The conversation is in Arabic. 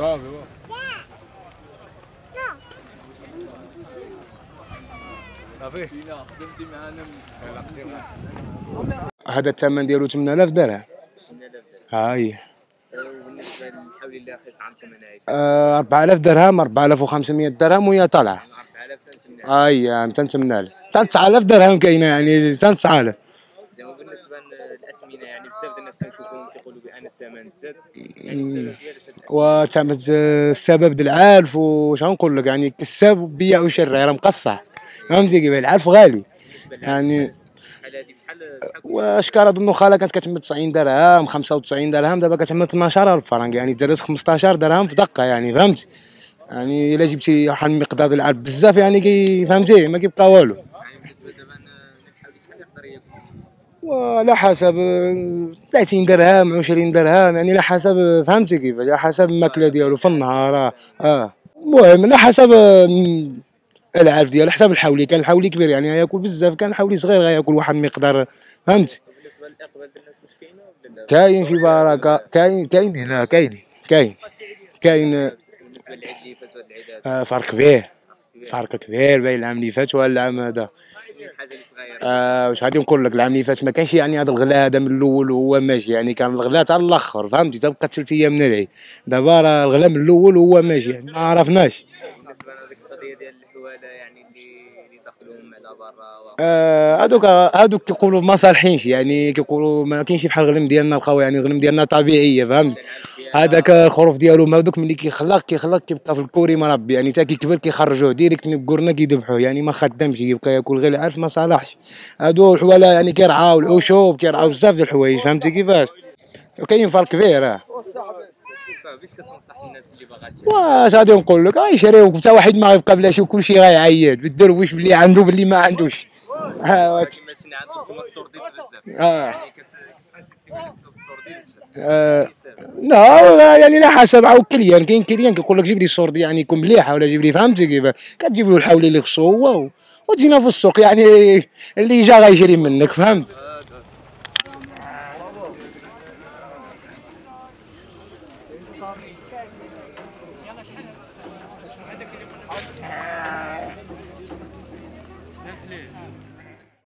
صافي هذا الثمن ديالو 8000 درهم. 8000 درهم. هاي وبالنسبه للحول اللي رخيص عندكم هنايا 4000 درهم 4500 درهم وهي طالعه. 4000 تنسمنا. هاي تنتمنى له 9000 درهم كاينه يعني 9000. وبالنسبه للاسمنه يعني بزاف ديال الناس كنشوفوهم كيقولوا بان الثمن تزاد، يعني السبب ديال السبب ديال العالف واش غنقول لك يعني السبب بيع وشراء راه مقصع فهمتي كيف العلف غالي يعني. بحال هذه بشحال واش كان اظن خاله كانت كتعمل 90 درهم 95 درهم دابا كتعمل 12000 فرنك يعني زادت 15 درهم في دقه يعني فهمتي. يعني الا جبتي واحد المقدار ديال العلف بزاف يعني فهمتي ما كيبقى والو. يعني بالنسبه دابا الحول شحال يقدر ياكل؟ وعلى حسب 30 درهم 20 درهم يعني على حسب فهمتي كيف على حسب الماكله ديالو في النهار. المهم على حسب العلف ديالو حسب الحولي كان الحولي كبير يعني غياكل بزاف كان الحولي صغير غياكل واحد المقدار فهمتي. بالنسبه للاقبال ديال الناس واش كاينه ولا لا؟ كاين شي بركه كاين هنا كاين بالنسبه للعيد اللي فات وهاد العيدات فرق كبير بين العام اللي فات والعام هذا. الحاجه اللي صغيره واش غادي نقول لك العام اللي فات ما كانش يعني هذا الغلاء هذا من الاول وهو ماشي يعني كان الغلاء حتى الاخر فهمتي تبقى 3 ايام من العيد. دابا راه الغلاء من الاول وهو ماشي يعني ما عرفناش. بالنسبه لهذيك القضيه ديال الحواله يعني اللي دخلوهم على برا هادوك كيقولوا ما صالحينش يعني كيقولوا ما كاينش بحال الغنم ديالنا القوي يعني الغنم ديالنا طبيعيه فهمت. هذاك الخروف ديالو هذوك ملي كيخلق كيبقى في الكوري مربي يعني حتى كيكبر كيخرجوه ديريكت من الكورنا كيذبحوه يعني ما خدامش يبقى ياكل غير العلف ما صالحش. هادو الحواله يعني كيرعاو العشوب كيرعاو بزاف ديال الحوايج فهمتي كيفاش. وكاين فرق كبير باش كتنصح الناس اللي باغا واش غادي نقول لك يشريو حتى واحد ما غيبقى بلاش وكلشي غيعيط بالدرويش باللي عنده باللي ما عندوش. كما شفنا عندكم نتوما السورديس بزاف يعني كتانسيستيو على السورديس لا يعني على حسب عاود كاين كليان كيقول لك جيب لي السوردي يعني يكون مليحه ولا جيب لي فهمتي كيف كتجيب له الحولي اللي خصو هو وتجينا في السوق يعني اللي جا غيشري منك فهمت. يلا شحال